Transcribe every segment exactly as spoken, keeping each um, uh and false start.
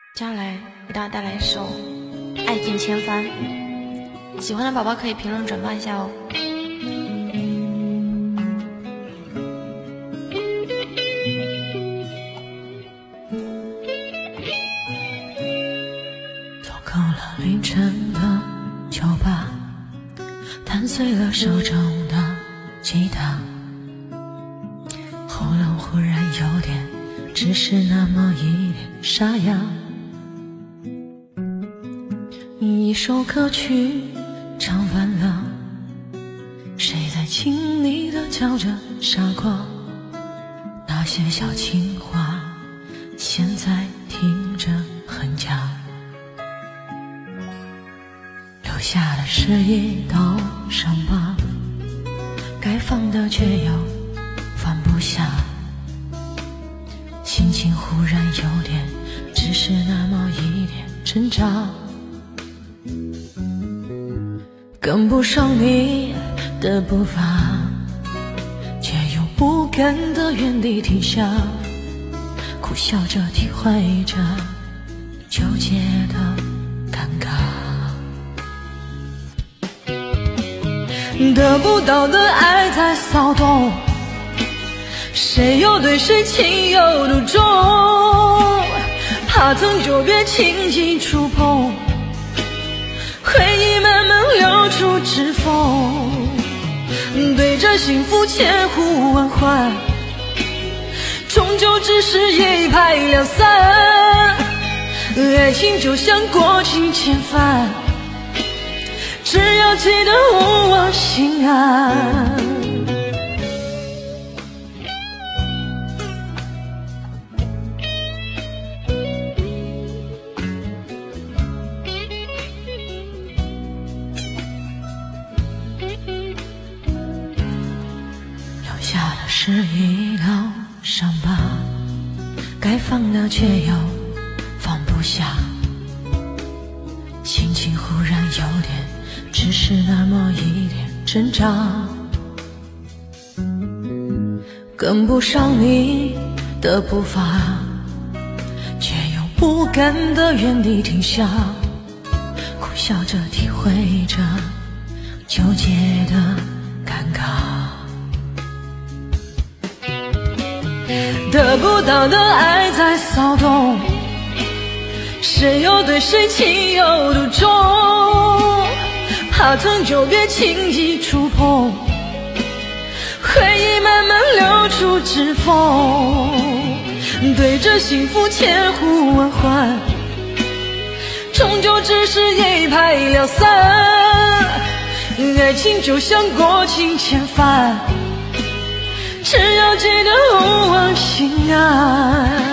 接下来给大家带来一首《爱尽千帆》，喜欢的宝宝可以评论转发一下哦。 走够了凌晨的酒吧，弹碎了手中的吉他，喉咙忽然有点，只是那么一点沙哑。一首歌曲唱完了，谁在轻昵地叫着傻瓜？那些小情话现在听着很假，留下的是一道伤疤，该放的却又放不下，心情忽然有点，只是那么一点挣扎，跟不上你的步伐，却又不甘的原地停下，苦笑着体会着纠结的尴尬。得不到的爱在骚动，谁又对谁情有独钟，怕疼就别轻易触碰，回忆慢慢流出指缝，对着幸福千呼万唤，终究只是一拍两散。爱情就像过尽千帆，只要记得勿忘心安。留下的是一道伤疤，该放的却又放不下，心情忽然有点，只是那么一点挣扎，跟不上你的步伐，却又不甘的原地停下，苦笑着体会着纠结的尴尬。得不到的爱在骚动，谁又对谁情有独钟，怕疼就别轻易触碰，回忆慢慢流出指缝，对着幸福千呼万唤，终究只是一拍两散。爱情就像过尽千帆，只要记得勿忘心安。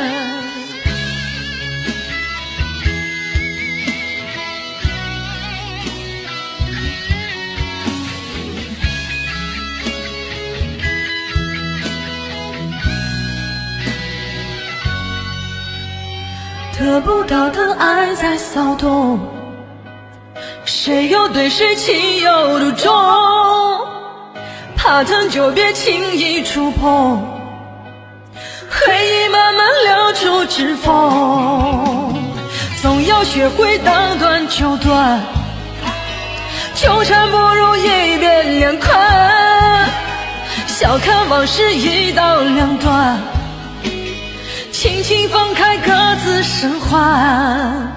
得不到的爱在骚动，谁又对谁情有独钟，怕疼就别轻易触碰，回忆慢慢流出指缝，总要学会当断就断，纠缠不如一别两宽，笑看往事一刀两断，轻轻放开各自生还。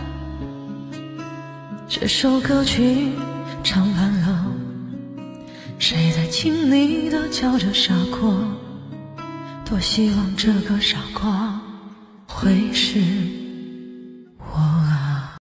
这首歌曲唱完了，谁在轻昵地叫着傻瓜？多希望这个傻瓜会是